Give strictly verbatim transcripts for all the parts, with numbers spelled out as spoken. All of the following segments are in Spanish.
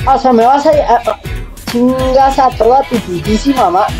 O sea, me vas a... a, a chingas a toda tu putísima madre.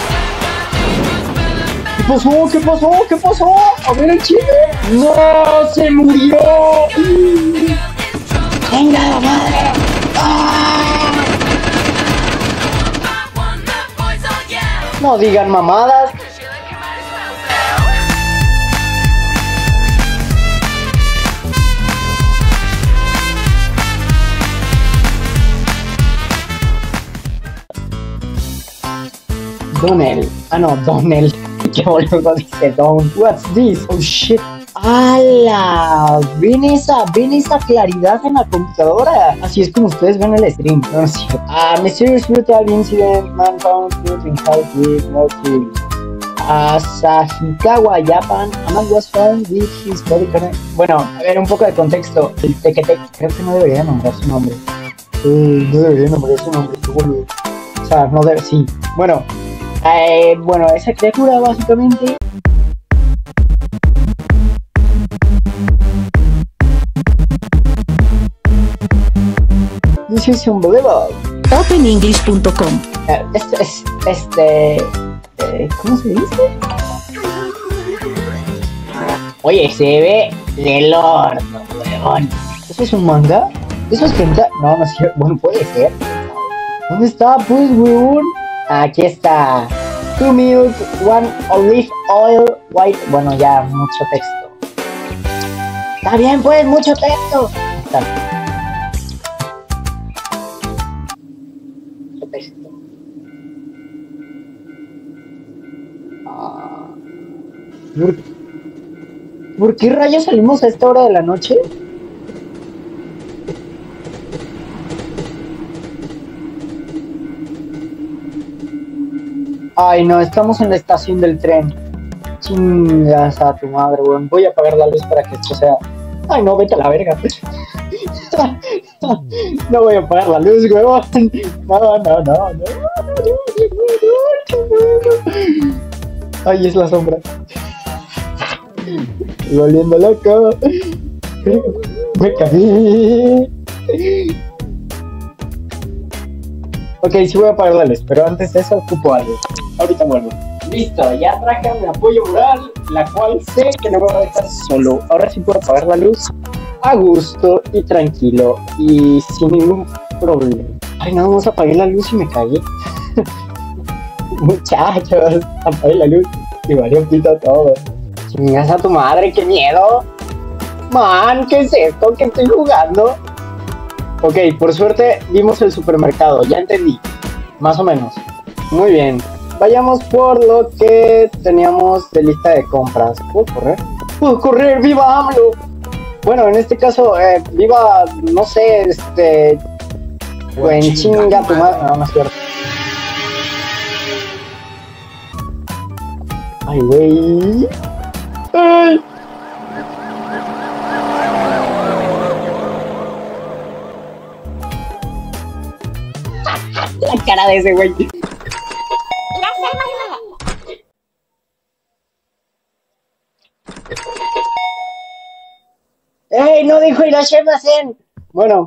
¿Qué pasó? ¿Qué pasó? ¿Qué pasó? A ver el chile. ¡No! ¡Se murió! ¡Venga la madre! ¡Ah! No digan mamadas. Donel. Ah, no, Donel. Qué boludo dice Don. What's this? Oh shit. ¡Hala! ¿Ven esa, ven esa claridad en la computadora? Así es como ustedes ven el stream. No, no es cierto. Ah, Mysterious Brutal Incident. Man found food in house with no killing. Asahikawa, Japan. A man was found with his body connect. Bueno, a ver, un poco de contexto. El Tequetec. Creo que no debería nombrar su nombre. Eh, no debería nombrar su nombre. Qué boludo. O sea, no debe. Sí. Bueno. Eh, bueno, esa criatura básicamente... This is unbelievable. open english punto com. Eh, este, es, este... Eh, ¿Cómo se dice? Oye, se ve del horno, weón. ¿Eso es un manga? ¿Eso es hentai? No, no es cierto. Bueno, puede ser. ¿Dónde está, pues, weón? Aquí está. Two milk, one olive oil, white. Bueno, ya, mucho texto. Está bien, pues, mucho texto. Está bien. Mucho texto. Ah. ¿Por, ¿Por qué rayos salimos a esta hora de la noche? Ay, no, estamos en la estación del tren. Chingas a tu madre, weón. Voy a apagar la luz para que esto sea... Ay, no, vete a la verga. No voy a apagar la luz, weón. No, no, no, no, no. Ay, es la sombra. Estoy volviendo loco. Me caí. Ok, sí voy a apagar la luz, pero antes de eso ocupo algo. Ahorita vuelvo. Listo, ya traje mi apoyo moral, la cual sé que no me va a dejar solo. Ahora sí puedo apagar la luz a gusto y tranquilo y sin ningún problema. Ay, no, vamos a apagar la luz y me cagué. Muchachos, apagué la luz y valió pito todo. Chingas a tu madre, qué miedo. Man, ¿qué es esto que estoy jugando? Ok, por suerte vimos el supermercado, ya entendí, más o menos. Muy bien, vayamos por lo que teníamos de lista de compras. ¿Puedo correr? ¡Puedo correr! ¡Viva AMLO! Bueno, en este caso, eh, viva, no sé, este... Buen chinga tu madre... No, no es cierto. Ay, güey... ¡Ay! La cara de ese güey. ¡Ey! No dijo Irashemasen. Bueno.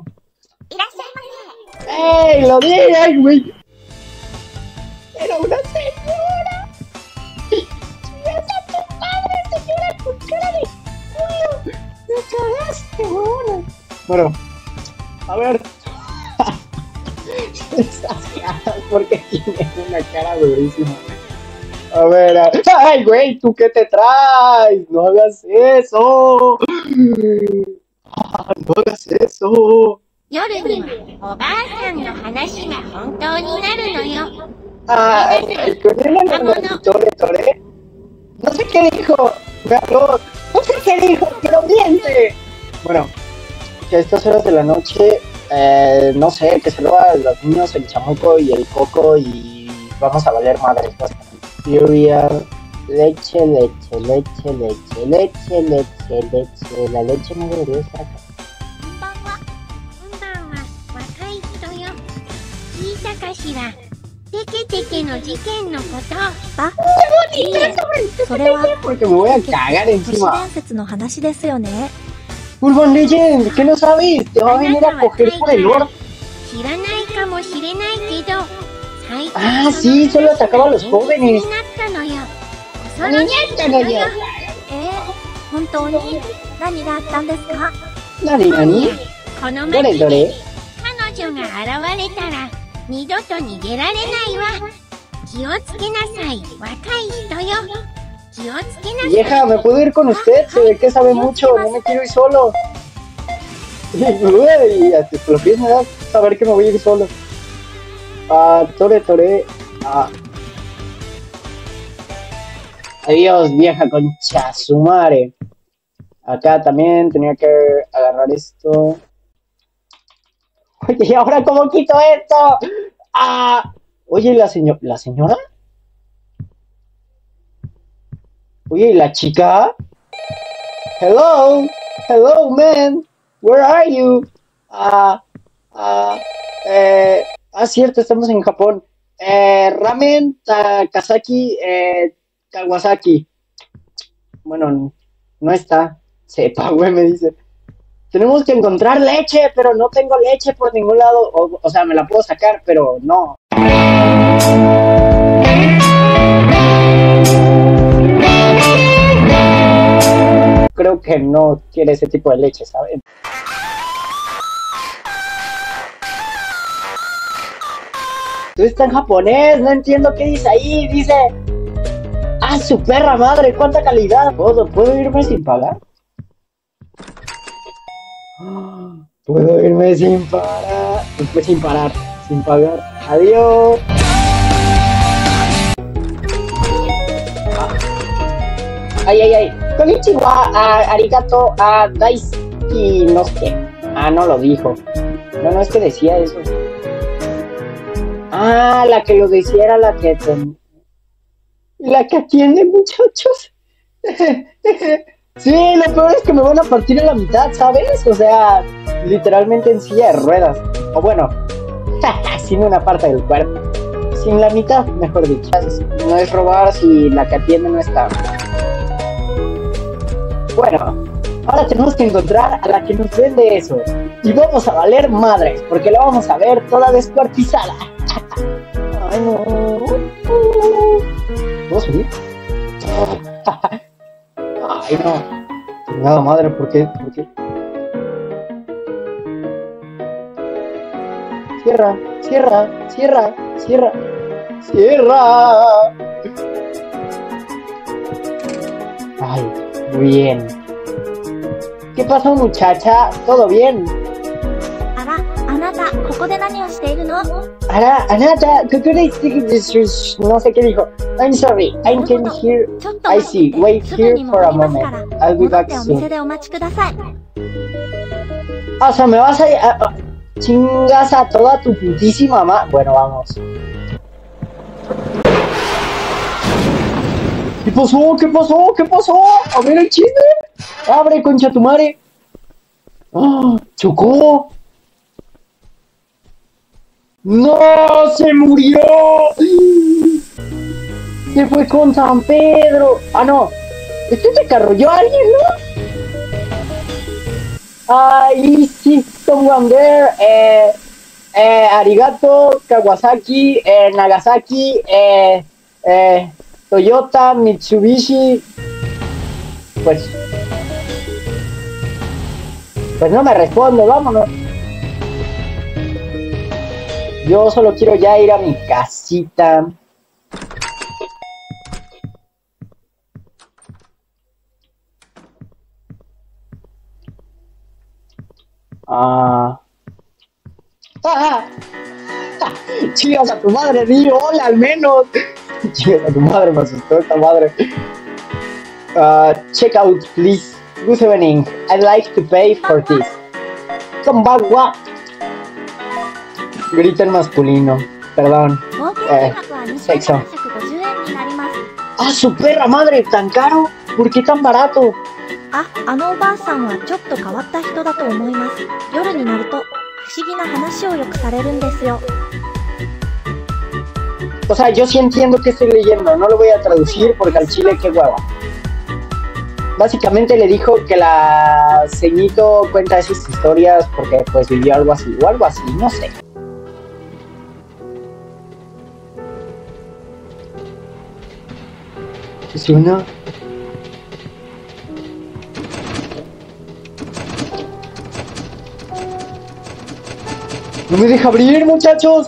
¡Ey! Lo vi, ay, güey. Era una señora. ¡Chingas a tu madre, señora, con cara de culo! ¡Me cagaste, weón! Bueno, a ver. Esas porque tiene una cara durísima. A ver, a... ¡ay, güey! ¿Tú qué te traes? ¡No hagas eso! ¡Ah, no hagas eso! Ah, el coronel Tore Tore. No sé qué dijo. Me habló. No sé qué dijo, pero miente. Bueno, que a estas horas de la noche, eh, no sé, que se lo a los niños el chamuco y el coco y vamos a valer madres. Cereal, leche, leche, leche, leche, leche, leche, leche. La leche no debería estar acá. Porque me voy a cagar encima. Urban Legend, ¿qué no sabes? Te va a venir a coger por el orto. Ah, sí, solo atacaba a los jóvenes. Nani, nani. Dore, dore. Vieja, ¿me puedo ir con usted? Se ve que sabe mucho, no me quiero ir solo. Y hasta los pies me da saber que me voy a ir solo. Ah, tore, tore. Ah. Adiós, vieja concha, su madre. Acá también tenía que agarrar esto. Oye, ¿y ahora cómo quito esto? Ah. Oye, ¿la señora? ¿La señora? Oye, ¿y la chica? Hello, hello, man. Where are you? Ah, ah, eh, ah, cierto, estamos en Japón. Eh, Ramen Takasaki, eh, Kawasaki. Bueno, no está. Sepa, güey, me dice. Tenemos que encontrar leche, pero no tengo leche por ningún lado. O, o sea, me la puedo sacar, pero no. Creo que no quiere ese tipo de leche, ¿saben? Tú estás en japonés, no entiendo qué dice ahí, dice... ¡Ah, su perra madre! ¡Cuánta calidad! ¿Puedo, ¿puedo irme sin pagar? Puedo irme sin parar... Después sin parar, sin pagar. ¡Adiós! ¡Ay, ay, ay! Konnichiwa, uh, arigato, uh, daisuki, no sé. Ah, no lo dijo. No, no es que decía eso. Ah, la que lo decía era la que... Ten... La que atiende, muchachos. Sí, lo peor es que me van a partir a la mitad, ¿sabes? O sea, literalmente en silla de ruedas. O bueno, sin una parte del cuerpo. Sin la mitad, mejor dicho. No es robar si la que atiende no está. Bueno, ahora tenemos que encontrar a la que nos vende eso. Y vamos a valer madres, porque la vamos a ver toda descuartizada. Ay, no. ¿Puedo subir? Ay, no. Nada, madre, ¿por qué? ¿Por qué? Cierra, cierra, cierra, cierra. ¡Cierra! Ay, bien. ¿Qué pasó, muchacha? ¿Todo bien? Ara, Anata, no sé qué dijo. I'm sorry, I came here. I see, wait here for a moment. I'll be back soon. O sea, me vas a... a, a chingas a toda tu putísima ma... Bueno, vamos. ¿Qué pasó? ¿Qué pasó? ¿Qué pasó? A ver el chisme. Abre, concha tu madre. ¡Oh! ¡Chocó! ¡No! ¡Se murió! Se fue con San Pedro. Ah, no. ¿Este se carrolló a alguien, no? Ahí sí, someone there. Eh, eh, arigato, Kawasaki, eh, Nagasaki, eh, eh, Toyota, Mitsubishi. Pues... Pues no me responde, vámonos. Yo solo quiero ya ir a mi casita. Ah. ¡Ah! Chingas a tu madre, di hola al menos. Chingas a tu madre, me asustó esta madre. Uh, check out, please. Good evening. I'd like to pay for this. Konbanwa. Grita en masculino. Perdón. Eh, sexo. ¡Ah, su perra madre! ¿Tan caro? ¿Por qué tan barato? Ah, あのおばあさんはちょっと変わった人だと思います。夜になると不思議な話をよくされるんですよ。 O sea, yo sí entiendo que estoy leyendo, no lo voy a traducir porque al chile qué hueva. Básicamente le dijo que la ceñito cuenta esas historias porque pues vivió algo así o algo así, no sé. ¿Qué suena? ¡No me deja abrir, muchachos!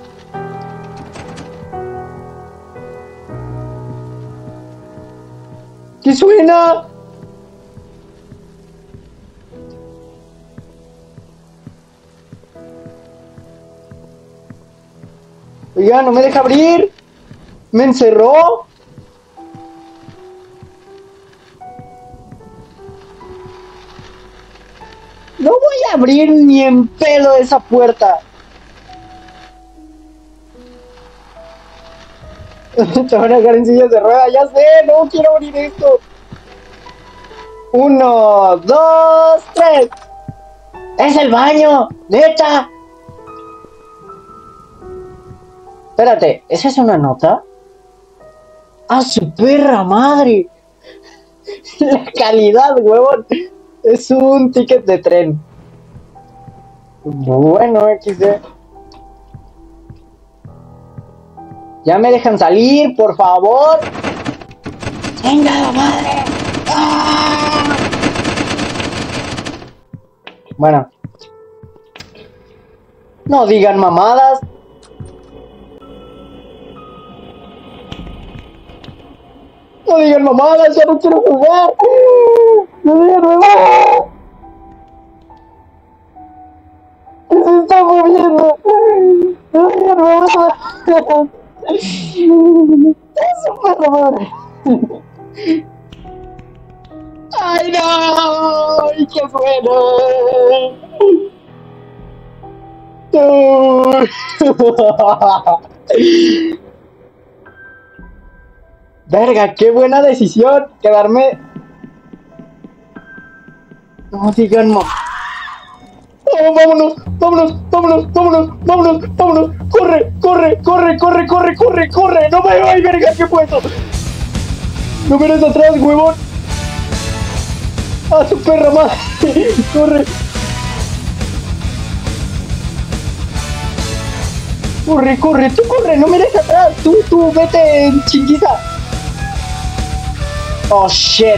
¿Qué suena? Oiga, no me deja abrir. Me encerró. No voy a abrir ni en pedo esa puerta. Te van a dejar en sillas de ruedas, ya sé, no quiero abrir esto. Uno, dos, tres. ¡Es el baño! ¡Neta! Espérate, ¿esa es una nota? ¡Ah, su perra madre! La calidad, huevón. Es un ticket de tren. Bueno, equis de. Ya me dejan salir, por favor. ¡Venga la madre! ¡Ah! Bueno. No digan mamadas. No digan mamadas, ya no quiero jugar. No digan mamadas. ¿Qué se está moviendo? No digan mamadas. Es súper madre. ¡Ay, no! ¡Ay, qué bueno! Verga, qué buena decisión quedarme. No digan más. Oh, vámonos, vámonos, vámonos, vámonos, vámonos, vámonos. Corre, corre, corre, corre, corre, corre, corre. No me ay, verga, qué puedo. No mires atrás, huevón. A su perra madre. Corre. Corre, corre, tú corre, no mires atrás. Tú, tú, vete en chinguiza. Oh, shit.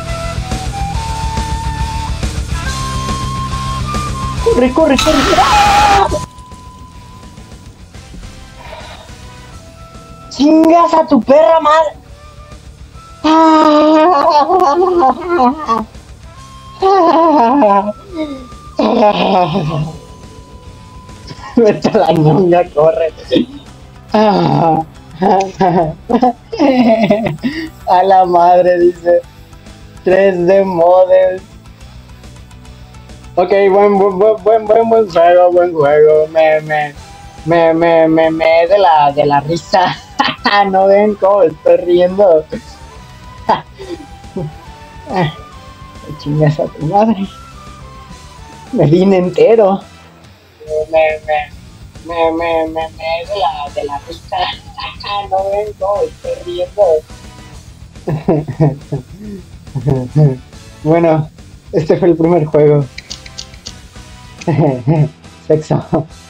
Corre, corre, corre. ¡Ah! Chingas a tu perra madre. ¡Ah! Vete a la ñonga, corre. A la madre, dice. tres D models. Ok, buen, buen, buen, buen, buen, buen juego, buen juego. Me, me, me, me, me, me de la, de la risa. No ven cómo estoy riendo. Chingas a tu madre. Me vine entero. Me, me, me, me, me, me de la, de la risa. No ven cómo estoy riendo. Bueno, este fue el primer juego. Sexo.